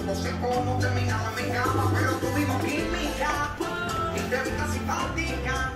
No sé cómo terminaba en mi cama, pero tuvimos química y te vi tan simpática.